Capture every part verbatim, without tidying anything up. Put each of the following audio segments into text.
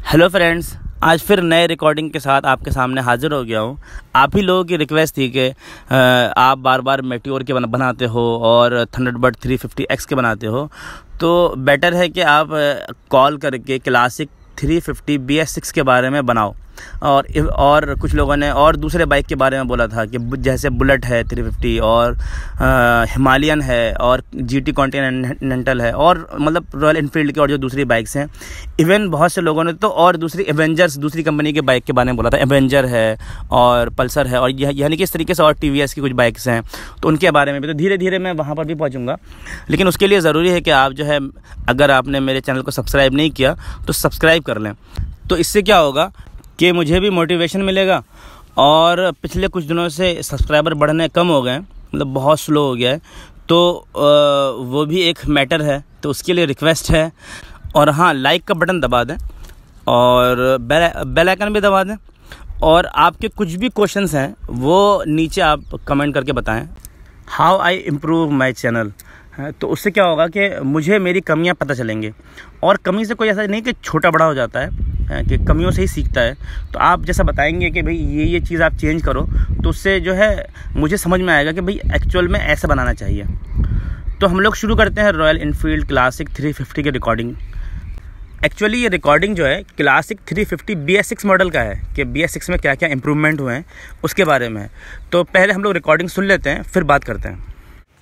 Hello friends, आज फिर नए रिकॉर्डिंग के साथ आपके सामने हाजिर हो गया हूँ। आप ही लोगों की रिक्वेस्ट थी कि आप बार बार मेटियोर के बनाते हो और थंडरबर्ड थ्री फिफ्टी एक्स के बनाते हो, तो बेटर है कि आप कॉल करके classic three fifty B S six के बारे में बनाओ। और और कुछ लोगों ने और दूसरे बाइक के बारे में बोला था कि जैसे बुलेट है थ्री फिफ्टी और हिमालयन है और जीटी कॉन्टिनेंटल है और मतलब रॉयल इनफील्ड की और जो दूसरी बाइक्स हैं। इवन बहुत से लोगों ने तो और दूसरी एवेंजर्स दूसरी कंपनी के बाइक के बारे में बोला था, एवेंजर है और पल्सर है और यानी कि इस तरीके से और टी वी एस की कुछ बाइक्स हैं, तो उनके बारे में भी। तो धीरे धीरे मैं वहाँ पर भी पहुँचूँगा, लेकिन उसके लिए ज़रूरी है कि आप जो है, अगर आपने मेरे चैनल को सब्सक्राइब नहीं किया तो सब्सक्राइब कर लें। तो इससे क्या होगा कि मुझे भी मोटिवेशन मिलेगा। और पिछले कुछ दिनों से सब्सक्राइबर बढ़ने कम हो गए हैं, मतलब बहुत स्लो हो गया है, तो वो भी एक मैटर है, तो उसके लिए रिक्वेस्ट है। और हाँ, लाइक का बटन दबा दें और बेल बेल आइकन भी दबा दें। और आपके कुछ भी क्वेश्चंस हैं वो नीचे आप कमेंट करके बताएं, how I improve my channel. तो उससे क्या होगा कि मुझे मेरी कमियां पता चलेंगी। और कमी से कोई ऐसा नहीं कि छोटा बड़ा हो जाता है, कि कमियों से ही सीखता है। तो आप जैसा बताएंगे कि भाई ये ये चीज़ आप चेंज करो, तो उससे जो है मुझे समझ में आएगा कि भाई एक्चुअल में ऐसा बनाना चाहिए। तो हम लोग शुरू करते हैं Royal Enfield classic three fifty की रिकॉर्डिंग। एक्चुअली ये रिकॉर्डिंग जो है classic three fifty B S six model का है, कि बी एस सिक्स में क्या क्या इंप्रूवमेंट हुए हैं उसके बारे में है। तो पहले हम लोग रिकॉर्डिंग सुन लेते हैं, फिर बात करते हैं।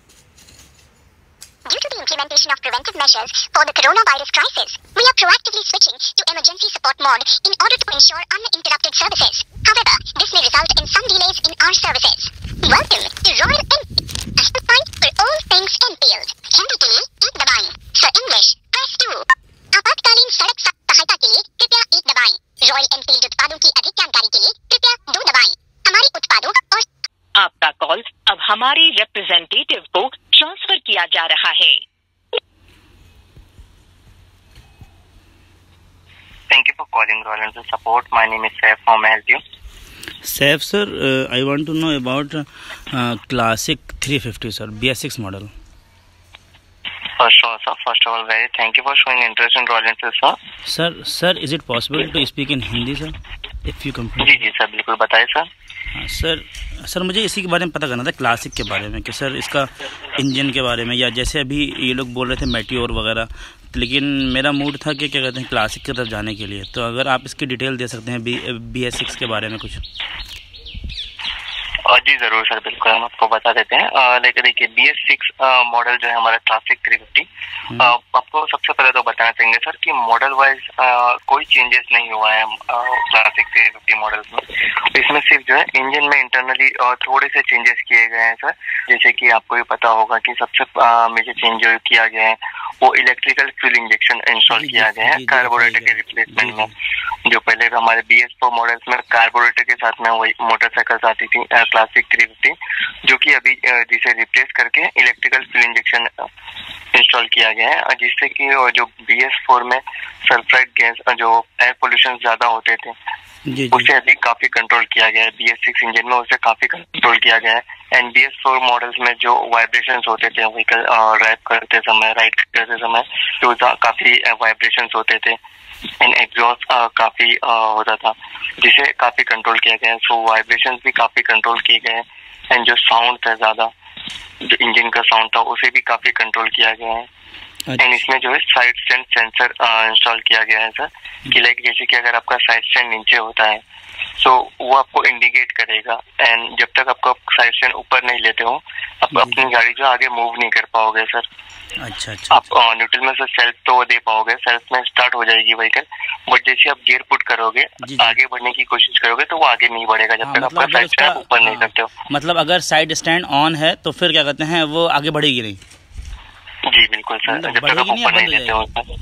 Implementation of preventive measures for the coronavirus crisis, we are proactively switching to emergency support mode in order to ensure uninterrupted services. However, this may result in some delays in our services. Welcome to Royal Enfield, a point for all things Enfield. Hindi के लिए एक दबाएं। For English, press two. आपातकालीन सड़क सहायता के लिए कृपया एक दबाएं। रॉयल एनफील्ड उत्पादों की अधिक जानकारी के लिए कृपया दो दबाएं। हमारे उत्पादों और आपका कॉल अब हमारे रिप्रेजेंटेटिव को ट्रांसफर किया जा रहा है। Thank you for calling Royal Enfield Support. My name is Saif. How may I help you? Saif sir, uh, I want to know about uh, Classic three fifty sir, B S six model. For sure, sir. First of all, very thank you for showing interest in Royal Enfield, sir. Sir, sir, is it possible to speak in Hindi, sir? If you can. जी जी sir, बिल्कुल बताइए sir. हाँ sir, sir मुझे इसी के बारे में पता करना था, क्लासिक के बारे में, कि सर इसका इंजन के बारे में, या जैसे अभी ये लोग बोल रहे थे मेटियोर वगैरह, लेकिन मेरा मूड था कि क्या कहते हैं क्लासिक की तरफ जाने के लिए। तो अगर आप इसकी डिटेल दे सकते हैं बी बी एस सिक्स के बारे में कुछ। जी ज़रूर सर, बिल्कुल हम आपको बता देते हैं। लेकिन देखिए बी एस सिक्स मॉडल जो है हमारा क्लासिक थ्री फिफ्टी, आपको सबसे पहले तो बताना चाहेंगे सर कि मॉडल वाइज कोई चेंजेस नहीं हुआ है क्लासिक थ्री फिफ्टी मॉडल में। इसमें सिर्फ जो है इंजन में इंटरनली थोड़े से चेंजेस किए गए हैं सर। जैसे कि आपको भी पता होगा कि सबसे मेजर चेंज जो किया गया है वो इलेक्ट्रिकल फ्यूल इंजेक्शन इंस्टॉल किया गया है कार्बोरेटर के रिप्लेसमेंट में। जो पहले हमारे बी एस फोर मॉडल्स में कार्बोरेटर के साथ में वही मोटरसाइकिल्स आती थी क्लासिक थ्री फिफ्टी, जो कि अभी जिसे रिप्लेस करके इलेक्ट्रिकल फ्यूल इंजेक्शन इंस्टॉल किया गया है, जिससे कि जो बी एस फोर में सल्फाइड गैस जो एयर पोल्यूशन ज्यादा होते थे उसे अभी काफी कंट्रोल किया गया है। बी एस सिक्स इंजन में उसे काफी कंट्रोल किया गया है। And B S four models में जो वाइब्रेशंस होते थे व्हीकल ड्राइव करते समय, राइड करते समय, तो काफी वाइब्रेशंस होते थे एंड एग्जॉस्ट काफी होता था, जिसे काफी कंट्रोल किया गया है। सो वाइब्रेशंस भी काफी कंट्रोल किए गए हैं एंड जो साउंड था ज्यादा, जो इंजन का साउंड था उसे भी काफी कंट्रोल किया गया है। एंड इसमें जो है साइड स्टैंड सेंसर इंस्टॉल किया गया है सर, कि लाइक जैसे कि अगर आपका साइड स्टैंड नीचे होता है तो वो आपको इंडिकेट करेगा। एंड जब तक आपको साइड स्टैंड ऊपर नहीं लेते हो आप अपनी गाड़ी जो आगे मूव नहीं कर पाओगे सर। अच्छा अच्छा। आप न्यूट्रल में सर सेल्फ तो दे पाओगे, सेल्फ में स्टार्ट हो जाएगी व्हीकल, बट जैसे आप गियर पुट करोगे, आगे बढ़ने की कोशिश करोगे तो वो आगे नहीं बढ़ेगा जब तक आपका साइड स्टैंड ऊपर नहीं करते हो। मतलब अगर साइड स्टैंड ऑन है तो फिर क्या कहते हैं वो आगे बढ़ेगी नहीं। जी बिल्कुल सर, जब तक आप ऊपर नहीं लेते हो।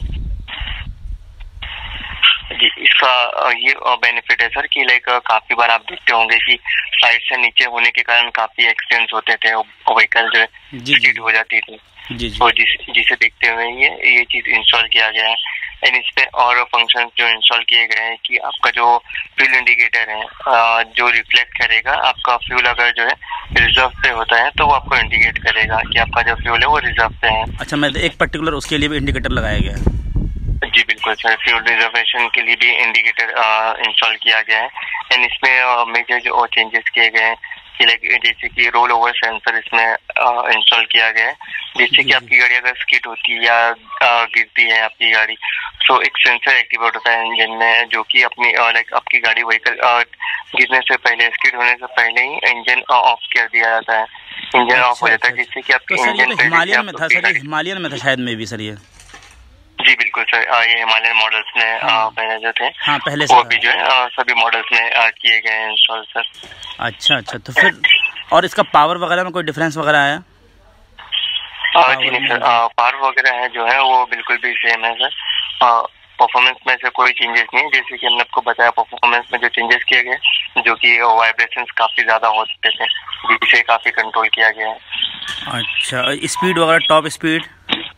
जी, इसका ये बेनिफिट है सर कि लाइक काफी बार आप देखते होंगे कि साइड से नीचे होने के कारण काफी एक्सीडेंट्स होते थे, व्हीकल जो है स्किड हो जाती थी। जी जी। तो जिस जिसे देखते हुए ये ये चीज इंस्टॉल किया गया है। एंड इस पे और फंक्शन जो इंस्टॉल किए गए हैं कि आपका जो फ्यूल इंडिकेटर है जो रिफ्लेक्ट करेगा आपका फ्यूल अगर जो है रिजर्व पे होता है तो वो आपको इंडिकेट करेगा कि आपका जो फ्यूल है वो रिजर्व पे है। अच्छा, मैं एक पर्टिकुलर उसके लिए भी इंडिकेटर लगाया गया है। जी बिल्कुल सर, फ्यूल रिजर्वेशन के लिए भी इंडिकेटर इंस्टॉल किया गया है। एंड इसमें मेजर जो चेंजेस किए गए हैं कि लाइक जैसे कि रोल ओवर सेंसर इसमें इंस्टॉल किया गया है, जिससे कि आपकी गाड़ी अगर स्किड होती है या uh, गिरती है आपकी गाड़ी, तो एक सेंसर एक्टिवेट होता है इंजन में, जो कि अपनी लाइक uh, आपकी गाड़ी व्हीकल uh, गिरने से पहले, स्किड होने से पहले ही इंजन ऑफ कर दिया जाता है, इंजन ऑफ हो जाता है, जिससे कि आपकी इंजन हिमालयन में था सर, हिमालयन में था शायद में भी सर ये। जी बिल्कुल सर, ये हिमालयन मॉडल्स में हाँ, पहले जो थे हाँ, पहले से वो भी जो है सभी मॉडल्स में किए गए हैं इंस्टॉल सर। अच्छा अच्छा, तो फिर और इसका पावर वगैरह में कोई डिफरेंस वगैरह आया? जी नहीं सर, पावर वगैरह है जो है वो बिल्कुल भी सेम है सर। परफॉर्मेंस में से कोई चेंजेस नहीं, जैसे कि हमने आपको बताया परफॉर्मेंस में जो चेंजेस किए गए, जो कि वाइब्रेशंस काफी ज्यादा होते थे, जिसे काफी कंट्रोल किया गया है। अच्छा, स्पीड वगैरह, टॉप स्पीड?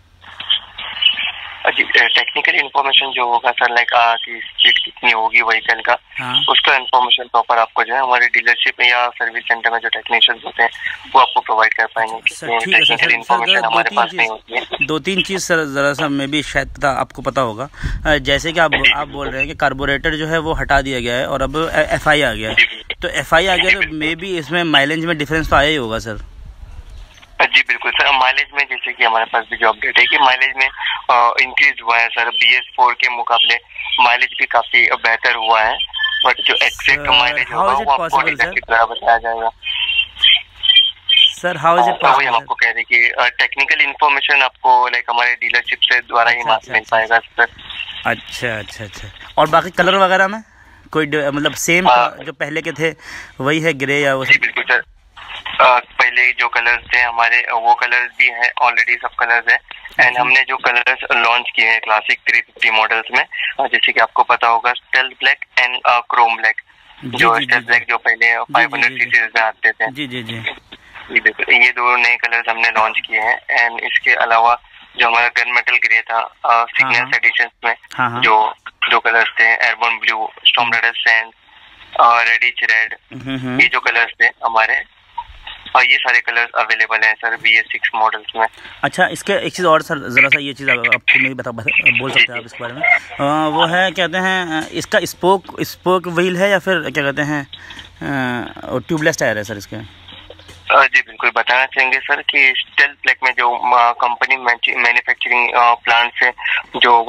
जी टेक्निकल इन्फॉर्मेशन जो होगा सर, लाइक कि स्पीड कितनी होगी व्हीकल का, हाँ। उसका इन्फॉर्मेशन प्रॉपर आपको जो है हमारे डीलरशिप या सर्विस सेंटर में जो टेक्नीशियंस होते हैं वो आपको प्रोवाइड कर पाएंगे। टेक्निकल इन्फॉर्मेशन हमारे पास नहीं होती है। दो तीन चीज़ सर जरा सा मैं भी शायद पता आपको पता होगा, जैसे कि आप आप बोल रहे हैं कि कार्बोरेटर जो है वो हटा दिया गया है और अब एफ आई आ गया है, तो एफ आई आ गया तो मे बी इसमें माइलेज में डिफरेंस तो आया ही होगा सर। जी बिल्कुल सर, माइलेज में जैसे कि हमारे पास भी जो अपडेट है कि माइलेज में इंक्रीज हुआ है सर, बी एस फोर के मुकाबले माइलेज भी काफी बेहतर हुआ है, बट जो एक्सैक्ट माइलेज होगा वो आपको डीलर की द्वारा बताया जाएगा। Sir how is it possible? हम आपको कह रहे हैं कि टेक्निकल इन्फॉर्मेशन आपको लाइक हमारे डीलरशिप से द्वारा ही मिल पाएगा सर। अच्छा अच्छा अच्छा, और बाकी कलर वगैरह में कोई मतलब सेम जो पहले के थे वही है, ग्रे या वो? जी बिल्कुल सर, Uh, पहले जो कलर्स थे हमारे वो कलर्स भी हैं, ऑलरेडी सब कलर्स है। एंड हमने जो कलर्स लॉन्च किए हैं क्लासिक थ्री फिफ्टी मॉडल्स में, जैसे कि आपको पता होगा stealth black and chrome black, जो स्टेल्थ ब्लैक जो पहले फाइव हंड्रेड सीसीज में आते थे। जी जी जी जी बिल्कुल, ये दो नए कलर्स हमने लॉन्च किए हैं। एंड इसके अलावा जो हमारा गन मेटल ग्रे था सिग्नेचर एडिशन में, हाँ, जो दो कलर्स थे airborne blue, storm red sand और रेडिश रेड, ये जो कलर्स थे हमारे, और ये सारे कलर्स अवेलेबल हैं sir B S six models में। अच्छा, इसके एक चीज़ और सर, ज़रा सा ये चीज़ आपको नहीं बता बोल सकते हैं आप इसके बारे में, आ, वो है कहते हैं इसका स्पोक स्पोक व्हील है या फिर क्या कहते हैं ट्यूबलेस टायर है सर इसके? जी बिल्कुल बताना चाहेंगे सर कि स्टेल्थ ब्लैक में जो कंपनी मैन्युफैक्चरिंग प्लांट से जो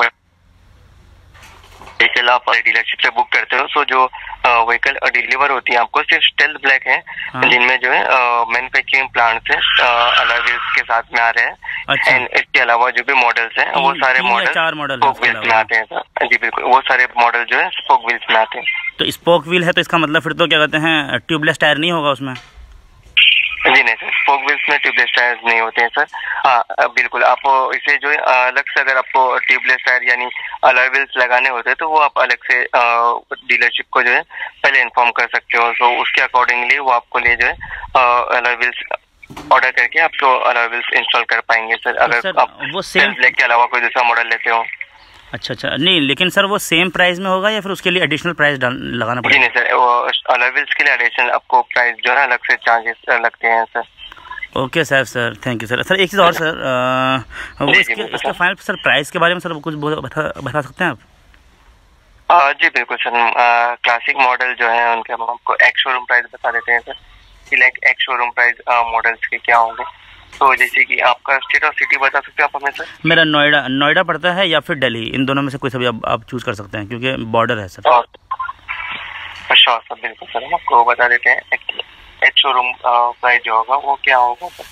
व्हीकल आप डीलरशिप से बुक करते हो, सो जो व्हीकल डिलीवर होती है आपको सिर्फ स्टेल्थ ब्लैक है, हाँ। जिनमें जो है मैन्युफैक्चरिंग प्लांट से अलॉय व्हील्स के साथ में आ रहे हैं। अच्छा। एंड इसके अलावा जो भी मॉडल्स हैं वो सारे मॉडल चार मॉडल स्पोक व्हील्स में आते हैं सर। जी बिल्कुल, वो सारे मॉडल जो है स्पोक व्हील्स में आते हैं। तो स्पोक व्हील है तो इसका मतलब फिर तो क्या कहते हैं ट्यूबलेस टायर नहीं होगा उसमें? जी नहीं सर, स्पोक व्हील्स में ट्यूबलेस टायर्स नहीं होते हैं सर। हाँ बिल्कुल, आप इसे जो है अलग से अगर आपको ट्यूबलेस टायर यानी अलॉय व्हील्स लगाने होते हैं तो वो आप अलग से डीलरशिप को जो है पहले इन्फॉर्म कर सकते हो, तो उसके अकॉर्डिंगली वो आपको लिए जो है अलॉय व्हील्स ऑर्डर करके आपको अलॉय व्हील्स इंस्टॉल कर पाएंगे सर, अगर सर, आप वो सेम ब्लैक के अलावा कोई दूसरा मॉडल लेते हो। अच्छा अच्छा, नहीं लेकिन सर वो सेम प्राइस में होगा या फिर उसके लिए एडिशनल प्राइस लगाना पड़ेगा? जी नहीं सर, वो अलॉय व्हील्स के लिए एडिशनल आपको प्राइस जो है अलग से चार्जेस लगते हैं sir. Okay sir sir thank you sir. Sir एक चीज़ और सर, आ, वो इसके इसके फाइनल सर प्राइस के बारे में सर कुछ बता बता सकते हैं आप? आ, जी बिल्कुल सर, क्लासिक मॉडल जो है उनके हम आपको एक्स शोरूम प्राइस बता देते हैं सर कि like ex showroom price models के क्या होंगे। तो जैसे कि आपका स्टेट और सिटी बता सकते हैं आप हमें सर? मेरा नोएडा नोएडा पड़ता है या फिर दिल्ली, इन दोनों में से कोई सभी आप, आप चूज कर सकते हैं क्योंकि बॉर्डर है सर। अच्छा सर बिल्कुल सर, हम आपको बता देते हैं एक्स शोरूम प्राइस जो होगा वो क्या होगा सर।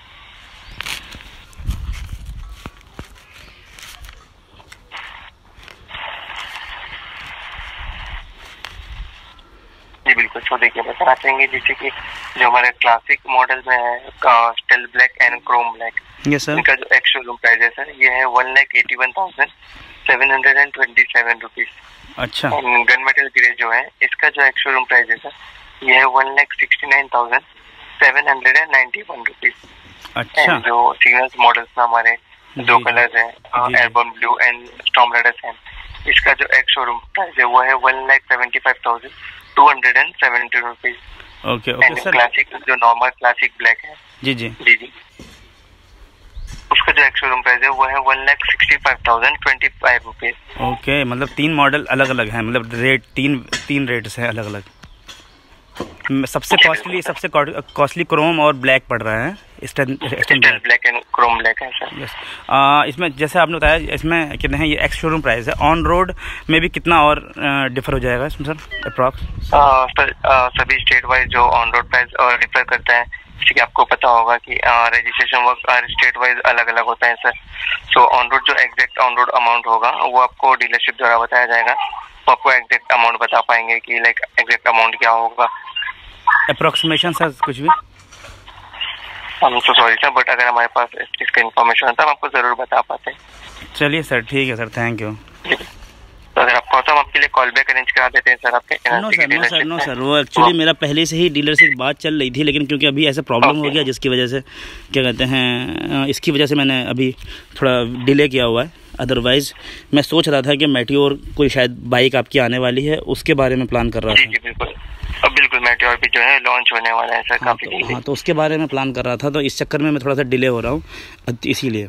जी बिल्कुल, तो देखिए बताना चाहेंगे जैसे कि जो हमारे क्लासिक मॉडल में है stealth black and chrome black, yes sir, इनका जो एक्स शोरूम प्राइस है सर ये है one lakh eighty one thousand seven hundred and twenty seven rupees. अच्छा। गन मेटल ग्रे जो है इसका जो एक्स शोरूम प्राइस है सर ये है one lakh sixty nine thousand seven hundred and ninety one rupees. अच्छा। जो सिग्नल्स मॉडल्स में हमारे दो कलर्स है airborne blue and storm red sand, इसका जो एक्स शोरूम प्राइस है वो है one lakh seventy five thousand two hundred and seventy rupees. Okay okay sir. Classic जो नॉर्मल क्लासिक ब्लैक है जी जी जी जी उसका जो एक्स शोरूम प्राइस है वो है one lakh sixty five thousand twenty five rupees. Okay, मतलब तीन मॉडल अलग अलग हैं, मतलब रेट तीन तीन रेट्स हैं अलग अलग। सबसे कॉस्टली सबसे कॉस्टली क्रोम और ब्लैक पड़ रहा है, eastern black black and chrome black है सर। यस, इसमें जैसे आपने बताया इसमें कितने हैं, ये एक्स शोरूम प्राइस है, ऑन रोड में भी कितना और डिफर हो जाएगा इसमें सर अप्रॉक्स? सर सभी स्टेट वाइज जो ऑन रोड प्राइस और डिफर करते हैं, जैसे कि आपको पता होगा कि रजिस्ट्रेशन वर्क स्टेट वाइज अलग अलग होता है सर। सो ऑन रोड जो एग्जैक्ट ऑन रोड अमाउंट होगा वो आपको डीलरशिप द्वारा बताया जाएगा, वो आपको एग्जैक्ट अमाउंट बता पाएंगे कि लाइक एग्जैक्ट अमाउंट क्या होगा, अप्रोक्सीमेशन सर कुछ भी। हम तो सॉरी सर, बट अगर हमारे पास इस चीज़ का इन्फॉर्मेशन होता है हम आपको ज़रूर बता पाते हैं। चलिए सर, ठीक है सर, थैंक यू। तो अगर आपको तो हम आपके लिए कॉल बैक अरेंज करा देते हैं सर आपके। No sir, no sir, no sir, वो एक्चुअली मेरा पहले से ही डीलर से बात चल रही थी, लेकिन क्योंकि अभी ऐसा प्रॉब्लम हो गया जिसकी वजह से क्या कहते हैं, इसकी वजह से मैंने अभी थोड़ा डिले किया हुआ है। अदरवाइज मैं सोच रहा था कि मेटियोर कोई शायद बाइक आपकी आने वाली है, उसके बारे में प्लान कर रहा था। जी जी बिल्कुल, अब बिल्कुल मेटियोर भी जो है लॉन्च होने वाला है सर काफ़ी जल्दी। हाँ, तो उसके बारे में प्लान कर रहा था, तो इस चक्कर में मैं थोड़ा सा डिले हो रहा हूँ इसीलिए।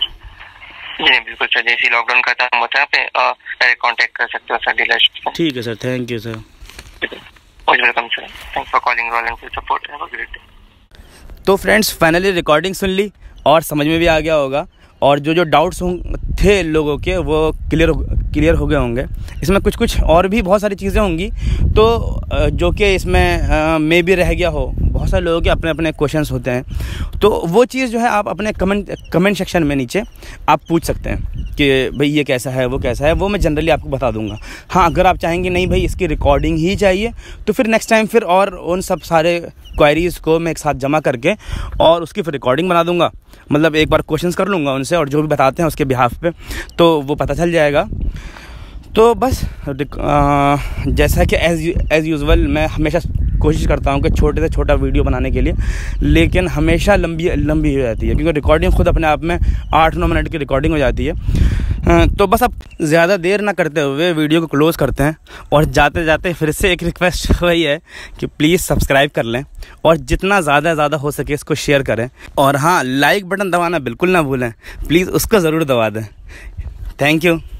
जी बिल्कुल सर, जैसे लॉकडाउन खत्म होता है आप डायरेक्ट कांटेक्ट कर सकते हो सर डीलरशिप। ठीक है sir, thank you sir. Welcome sir, thanks for calling Royal Enfield support, have a great day. तो फ्रेंड्स, फाइनली रिकॉर्डिंग सुन ली और समझ में भी आ गया होगा, और जो जो डाउट्स थे लोगों के वो क्लियर क्लियर हो गए होंगे। इसमें कुछ कुछ और भी बहुत सारी चीज़ें होंगी तो जो कि इसमें मे भी रह गया हो, बहुत सारे लोगों के अपने अपने क्वेश्चंस होते हैं, तो वो चीज़ जो है आप अपने कमेंट कमेंट सेक्शन में नीचे आप पूछ सकते हैं कि भाई ये कैसा है, वो कैसा है, वो मैं जनरली आपको बता दूंगा। हाँ, अगर आप चाहेंगे नहीं भाई इसकी रिकॉर्डिंग ही चाहिए, तो फिर नेक्स्ट टाइम फिर और उन सब सारे क्वायरीज़ को मैं एक साथ जमा करके और उसकी फिर रिकॉर्डिंग बना दूंगा। मतलब एक बार क्वेश्चंस कर लूँगा उनसे और जो भी बताते हैं उसके बिहाफ पे, तो वो पता चल जाएगा। तो बस आ, जैसा कि एज एज़ यूजुअल मैं हमेशा कोशिश करता हूँ कि छोटे से छोटा वीडियो बनाने के लिए, लेकिन हमेशा लंबी लंबी हो जाती है, क्योंकि रिकॉर्डिंग खुद अपने आप में आठ नौ मिनट की रिकॉर्डिंग हो जाती है। तो बस अब ज़्यादा देर ना करते हुए वीडियो को क्लोज़ करते हैं, और जाते जाते फिर से एक रिक्वेस्ट वही है कि प्लीज़ सब्सक्राइब कर लें और जितना ज़्यादा ज़्यादा हो सके इसको शेयर करें, और हाँ, लाइक बटन दबाना बिल्कुल ना भूलें, प्लीज़ उसको ज़रूर दबा दें। Thank you.